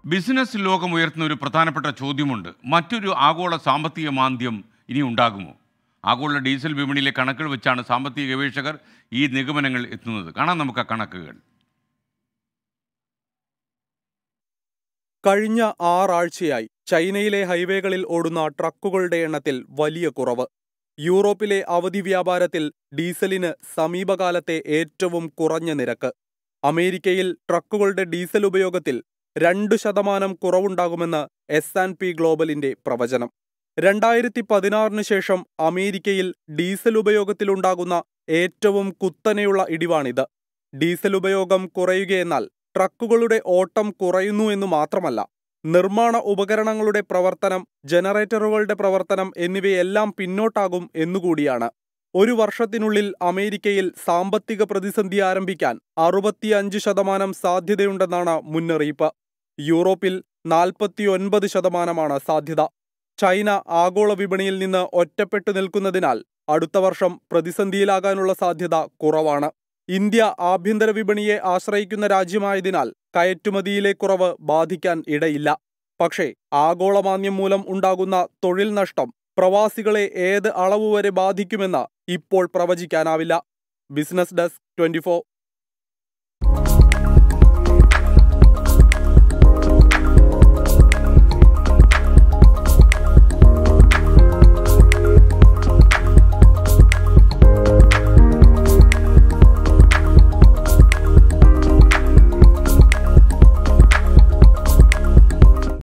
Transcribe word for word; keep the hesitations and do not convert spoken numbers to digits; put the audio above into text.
Business ലോകം ഉയർത്തുന്ന ഒരു പ്രധാനപ്പെട്ട ചോദ്യമുണ്ട്. മറ്റൊരു ആഗോള സാമ്പത്തിക മാന്ദ്യം ഇനി ഉണ്ടാകുമോ? ആഗോള ഡീസൽ വിപണിയിലെ കണക്കുകൾ വെച്ചാണ് സാമ്പത്തിക ഗവേഷകർ ഈ നിഗമനങ്ങൾ എത്തുന്നത്. കാണാം നമുക്ക് ആ കണക്കുകൾ. കഴിഞ്ഞ ആറാഴ്ചയായി ചൈനയിലെ ഹൈവേകളിൽ ഓടുന്ന ട്രക്കുകളുടെ എണ്ണത്തിൽ വലിയ കുറവ്. യൂറോപ്പിലെ അവധി വ്യാപാരത്തിൽ ഡീസലിന് സമീപകാലത്തെ ഏറ്റവും കുറഞ്ഞ നിരക്ക്. അമേരിക്കയിൽ ട്രക്കുകളുടെ ഡീസൽ ഉപയോഗത്തിൽ രണ്ട് ശതമാനം കുറവുണ്ടാകുമെന്ന് എസ് ആൻഡ് പി ഗ്ലോബലിന്റെ പ്രവചനം. രണ്ടായിരത്തി പതിനാറിന് ശേഷം അമേരിക്കയിൽ ഡീസൽ ഉപയോഗത്തിലുണ്ടാകുന്ന ഏറ്റവും കുത്തനെയുള്ള ഇടിവാണിത്. ഡീസൽ ഉപയോഗം കുറയുകയെന്നാൽ ട്രക്കുകളുടെ ഓട്ടം കുറയുന്നു എന്നു മാത്രമല്ല, നിർമ്മാണ ഉപകരണങ്ങളുടെ പ്രവർത്തനം, ജനറേറ്ററുകളുടെ പ്രവർത്തനം എന്നിവയെല്ലാം പിന്നോട്ടാകും എന്നുകൂടിയാണ്. ഒരു വർഷത്തിനുള്ളിൽ അമേരിക്കയിൽ സാമ്പത്തിക പ്രതിസന്ധി ആരംഭിക്കാൻ അറുപത്തിയഞ്ച് ശതമാനം സാധ്യതയുണ്ടെന്നാണ് മുന്നറിയിപ്പ്. യൂറോപ്പിൽ നാൽപ്പത്തിയൊൻപത് ശതമാനമാണ് സാധ്യത. ചൈന ആഗോള വിപണിയിൽ നിന്ന് ഒറ്റപ്പെട്ടു നിൽക്കുന്നതിനാൽ അടുത്ത വർഷം പ്രതിസന്ധിയിലാകാനുള്ള സാധ്യത കുറവാണ്. ഇന്ത്യ ആഭ്യന്തര വിപണിയെ ആശ്രയിക്കുന്ന രാജ്യമായതിനാൽ കയറ്റുമതിയിലെ കുറവ് ബാധിക്കാൻ ഇടയില്ല. പക്ഷേ ആഗോളമാന്ദ്യം മൂലം ഉണ്ടാകുന്ന തൊഴിൽ നഷ്ടം പ്രവാസികളെ ഏത് അളവുവരെ ബാധിക്കുമെന്ന് ഇപ്പോൾ പ്രവചിക്കാനാവില്ല. Business desk twenty four.